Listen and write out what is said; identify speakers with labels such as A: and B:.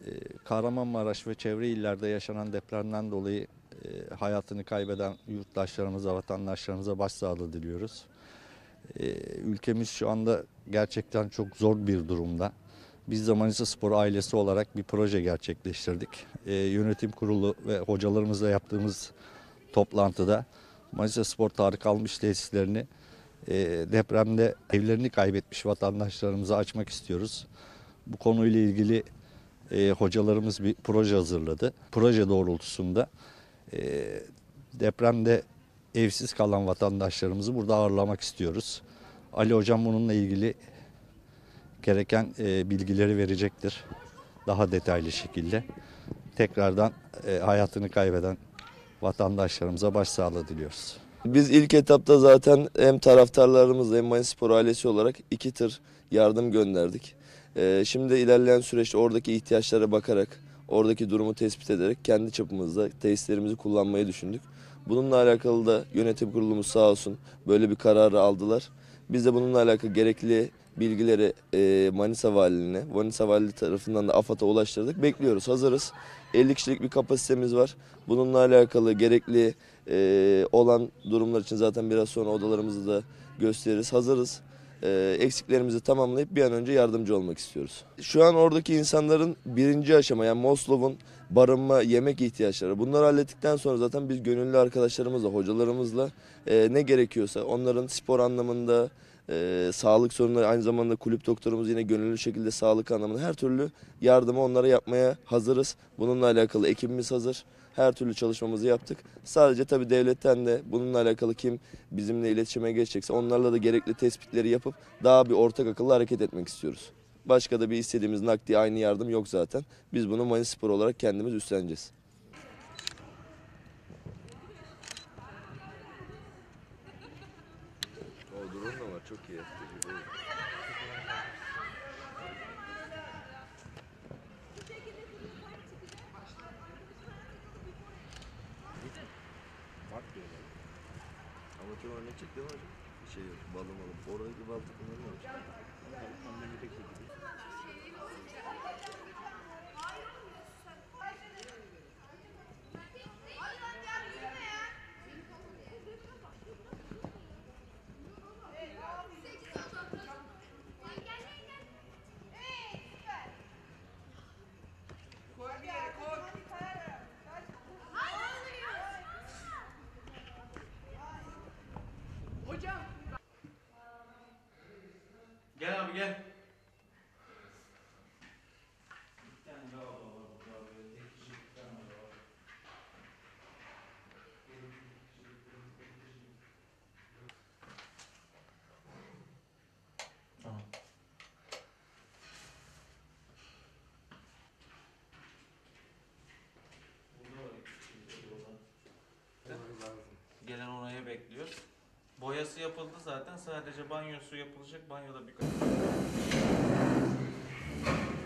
A: Kahramanmaraş ve çevre illerde yaşanan depremden dolayı hayatını kaybeden yurttaşlarımıza, vatandaşlarımıza başsağlığı diliyoruz. Ülkemiz şu anda gerçekten çok zor bir durumda. Biz de Manisa Spor ailesi olarak bir proje gerçekleştirdik. Yönetim kurulu ve hocalarımızla yaptığımız toplantıda Manisa Spor Tarık Almış tesislerini depremde evlerini kaybetmiş vatandaşlarımıza açmak istiyoruz. Bu konuyla ilgili hocalarımız bir proje hazırladı. Proje doğrultusunda depremde evsiz kalan vatandaşlarımızı burada ağırlamak istiyoruz. Ali Hocam bununla ilgili gereken bilgileri verecektir. Daha detaylı şekilde. Tekrardan hayatını kaybeden vatandaşlarımıza başsağlığı diliyoruz.
B: Biz ilk etapta zaten hem taraftarlarımızla hem Manisaspor ailesi olarak 2 tır yardım gönderdik. Şimdi ilerleyen süreçte oradaki ihtiyaçlara bakarak, oradaki durumu tespit ederek kendi çapımızda tesislerimizi kullanmayı düşündük. Bununla alakalı da yönetim kurulumuz sağ olsun böyle bir kararı aldılar. Biz de bununla alakalı gerekli bilgileri Manisa Valiliğine, Manisa Valiliği tarafından da AFAD'a ulaştırdık. Bekliyoruz, hazırız. 50 kişilik bir kapasitemiz var. Bununla alakalı gerekli olan durumlar için zaten biraz sonra odalarımızı da gösteririz. Hazırız. Eksiklerimizi tamamlayıp bir an önce yardımcı olmak istiyoruz. Şu an oradaki insanların birinci aşama yani Moslov'un barınma, yemek ihtiyaçları. Bunları hallettikten sonra zaten biz gönüllü arkadaşlarımızla, hocalarımızla ne gerekiyorsa onların spor anlamında, sağlık sorunları, aynı zamanda kulüp doktorumuz yine gönüllü şekilde sağlık anlamında her türlü yardımı onlara yapmaya hazırız. Bununla alakalı ekibimiz hazır. Her türlü çalışmamızı yaptık. Sadece tabii devletten de bununla alakalı kim bizimle iletişime geçecekse onlarla da gerekli tespitleri yapıp daha bir ortak akıllı hareket etmek istiyoruz. Başka da bir istediğimiz nakdi aynı yardım yok zaten. Biz bunu Manisaspor olarak kendimiz üstleneceğiz. O drone da var, çok iyi. Amatör örnekçek değil mi hocam? Bir şey yok, balım alıp. Oradaki bal takımları ne hocam?
C: Gel abi gel. Tamam. Gelen onayı bekliyor. Boyası yapıldı zaten. Sadece banyosu yapılacak. Banyoda birkaç